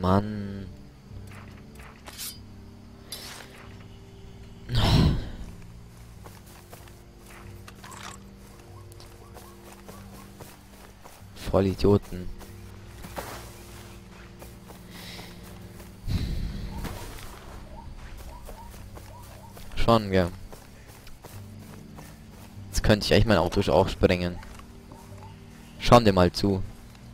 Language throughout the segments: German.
Mann. Voll Idioten. Schon, ja. Jetzt könnte ich echt mein Auto auch sprengen. Schauen dir mal zu.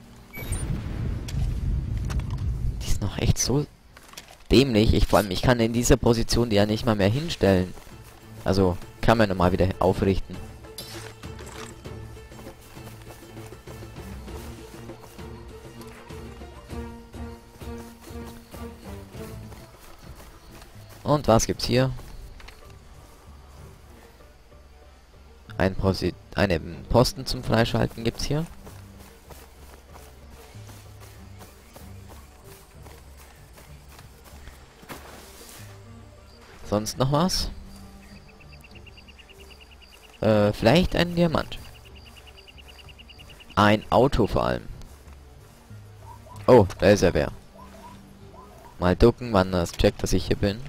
Die ist noch echt so dämlich. Vor allem, ich kann in dieser Position die ja nicht mal mehr hinstellen. Also, kann man nochmal wieder aufrichten. Und was gibt's hier? Einen Posten zum Freischalten gibt's hier. Sonst noch was? Vielleicht ein Diamant. Ein Auto vor allem. Oh, da ist er wer. Mal ducken, wann das checkt, dass ich hier bin.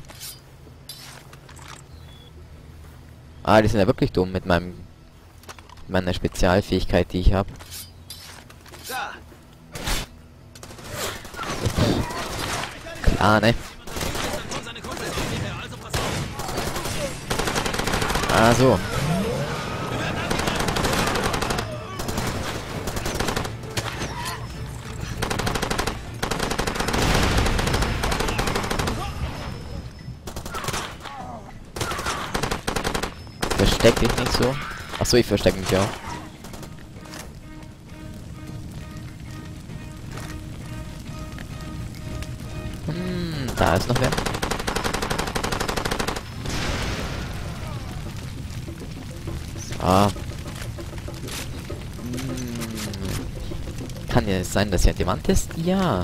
Ah, die sind ja wirklich dumm mit meiner Spezialfähigkeit, die ich habe. Klar, ne? Ah, so. Versteck dich nicht so. Achso, ich verstecke mich auch. Da ist noch wer. So. Kann ja sein, dass ja Diamant ist? Ja.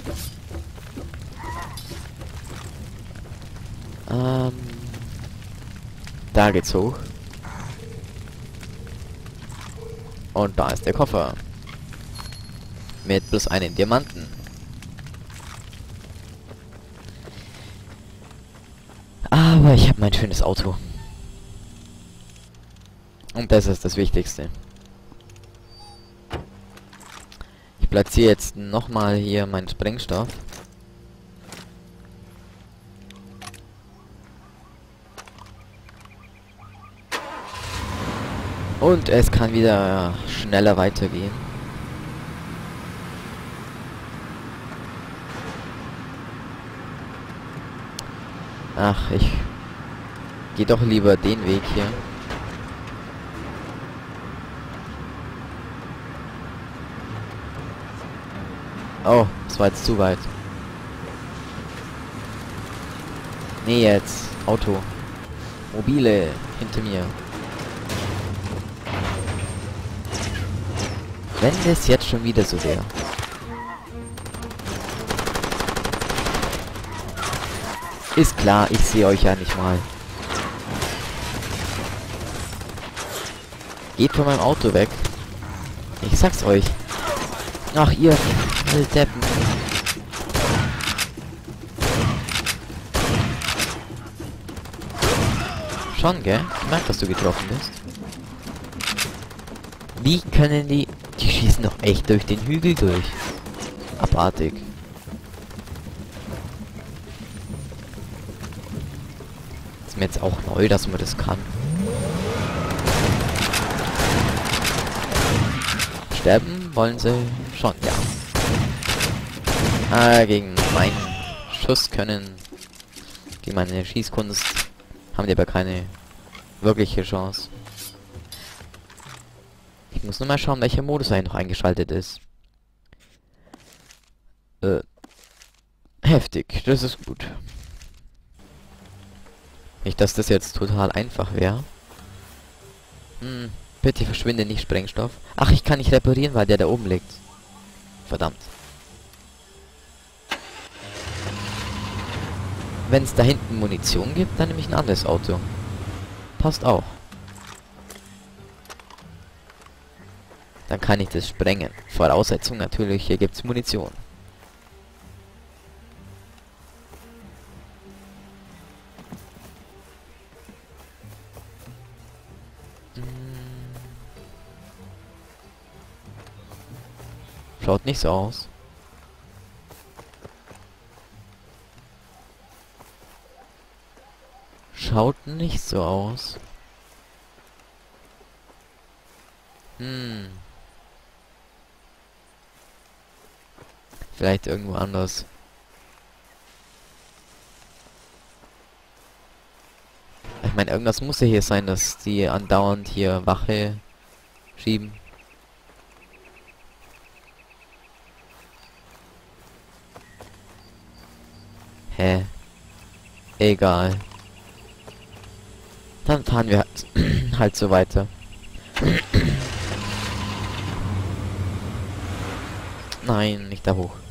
Da geht's hoch. Und da ist der Koffer. Mit plus einem Diamanten. Aber ich habe mein schönes Auto. Und das ist das Wichtigste. Ich platziere jetzt nochmal hier meinen Sprengstoff. Und es kann wieder schneller weitergehen. Ach, ich gehe doch lieber den Weg hier. Oh, das war jetzt zu weit. Nee, jetzt. Auto. Mobile hinter mir. Wenn es jetzt schon wieder so wäre. Ist klar, ich sehe euch ja nicht mal. Geht von meinem Auto weg. Ich sag's euch. Ach, ihr Deppen. Schon, gell? Ich merke, dass du getroffen bist. Wie können die... Die schießen doch echt durch den Hügel durch. Abartig. Ist mir jetzt auch neu, dass man das kann. Sterben wollen sie schon, ja. Ah, gegen meinen Schuss können, gegen meine Schießkunst haben die aber keine wirkliche Chance. Ich muss nur mal schauen, welcher Modus eigentlich noch eingeschaltet ist. Heftig, das ist gut. Nicht, dass das jetzt total einfach wäre. Bitte verschwinde nicht, Sprengstoff. Ach, ich kann nicht reparieren, weil der da oben liegt. Verdammt. Wenn es da hinten Munition gibt, dann nehme ich ein anderes Auto. Passt auch. Dann kann ich das sprengen. Voraussetzung natürlich, hier gibt es Munition. Schaut nicht so aus. Schaut nicht so aus. Vielleicht irgendwo anders. Ich meine, irgendwas muss ja hier sein, dass die andauernd hier Wache schieben. Hä? Egal. Dann fahren wir halt so weiter. Nein, nicht da hoch.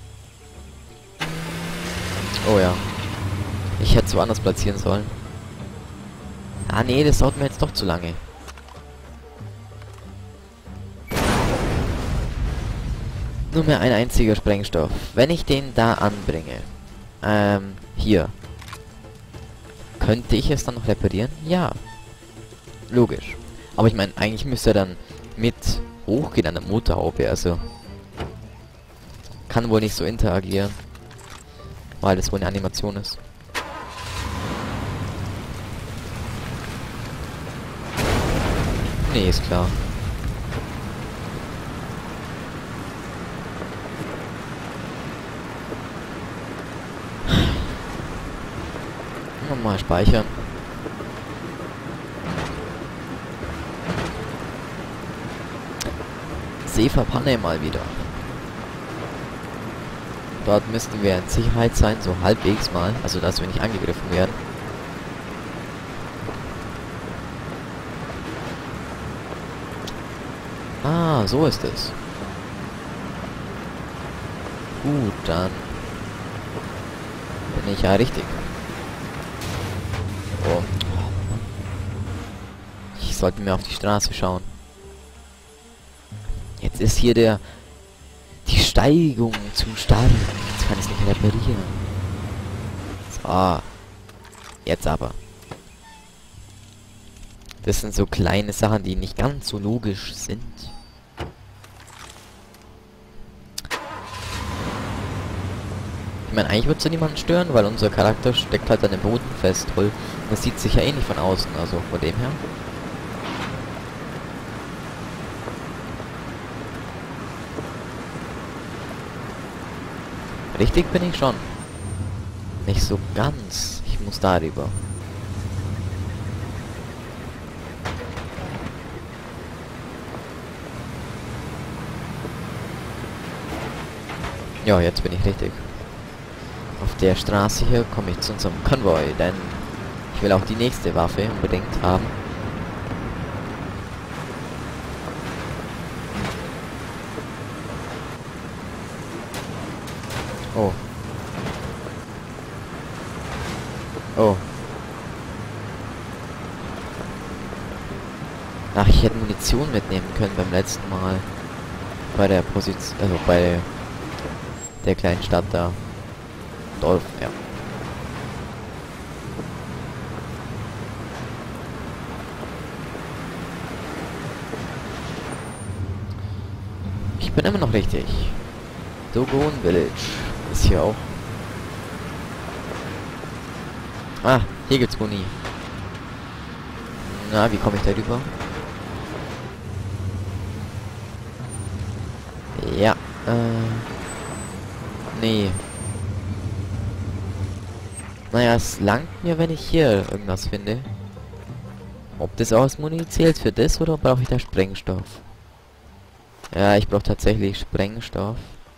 Oh ja. Ich hätte es woanders platzieren sollen. Ah nee, das dauert mir jetzt doch zu lange. Nur mehr ein einziger Sprengstoff. Wenn ich den da anbringe. Hier. Könnte ich es dann noch reparieren? Ja. Logisch. Aber ich meine, eigentlich müsste er dann mit hochgehen an der Motorhaube, also. Kann wohl nicht so interagieren. Weil das wohl eine Animation ist. Nee, ist klar. Nochmal speichern. Seeverpanne mal wieder. Dort müssten wir in Sicherheit sein, so halbwegs mal. Also, dass wir nicht angegriffen werden. Ah, so ist es. Gut, dann bin ich ja richtig. Oh. Ich sollte mir auf die Straße schauen. Jetzt ist hier die Steigung zu stark. Jetzt kann ich es nicht reparieren. So. Jetzt aber. Das sind so kleine Sachen, die nicht ganz so logisch sind. Ich meine, eigentlich wird es ja niemanden stören, weil unser Charakter steckt halt an dem Boden fest. Toll. Das sieht sich ja eh nicht von außen, also von dem her. Richtig bin ich schon. Nicht so ganz. Ich muss darüber. Ja, jetzt bin ich richtig. Auf der Straße hier komme ich zu unserem Konvoi, denn ich will auch die nächste Waffe unbedingt haben. Oh. Oh. Ach, ich hätte Munition mitnehmen können beim letzten Mal. Bei der Position, also bei der kleinen Stadt da. Dolph, ja. Ich bin immer noch richtig. Dogon Village ist hier auch. Ah, hier gibt's Muni. Na, wie komme ich da rüber? Ja, nee. Naja, es langt mir, wenn ich hier irgendwas finde. Ob das auch als Muni zählt für das oder brauche ich da Sprengstoff? Ja, ich brauche tatsächlich Sprengstoff.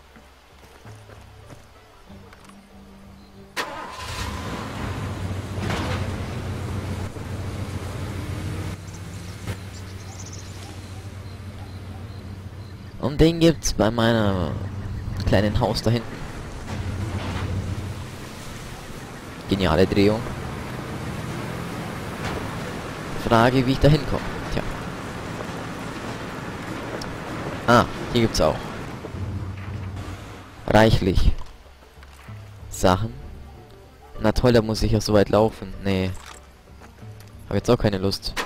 Und den gibt's bei meiner kleinen Haus da hinten. Geniale Drehung. Frage, wie ich da hinkomme. Tja. Ah, hier gibt's auch reichlich Sachen. Na toll, da muss ich ja so weit laufen. Nee. Hab jetzt auch keine Lust.